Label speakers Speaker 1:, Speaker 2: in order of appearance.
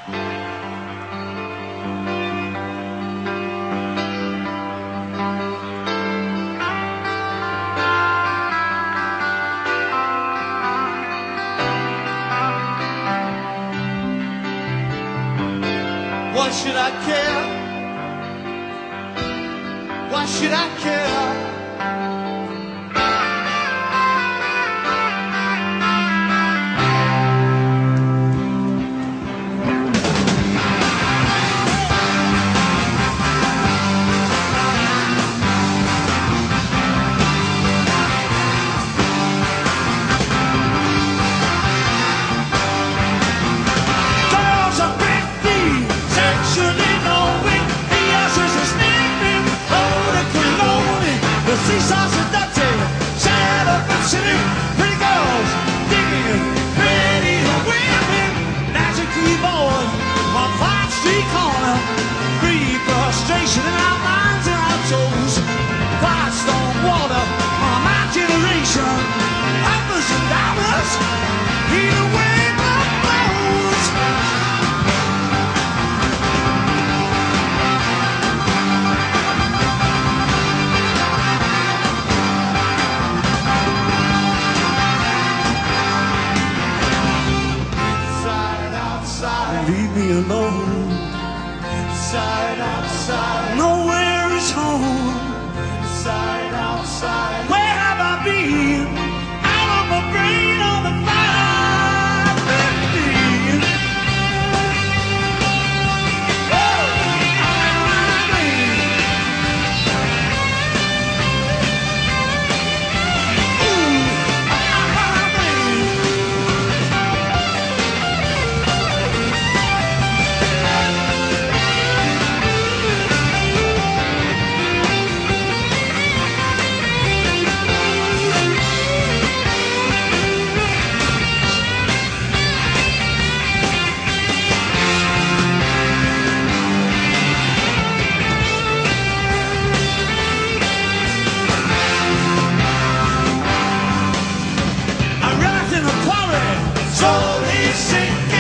Speaker 1: Why should I care? Why should I care?
Speaker 2: Seesaw seductive, sad up and silly, pretty girls, digging, pretty women, magic keyboard on Fine Street corner, free frustration in our minds and our toes, quiet storm water on my generation, uppers and downers, either way the blows. Leave me alone.
Speaker 1: Inside, outside,
Speaker 2: Nowhere is home.
Speaker 1: inside, outside.
Speaker 2: Where have I been? Out of my brain on the fire. Baby. Slowly sinking.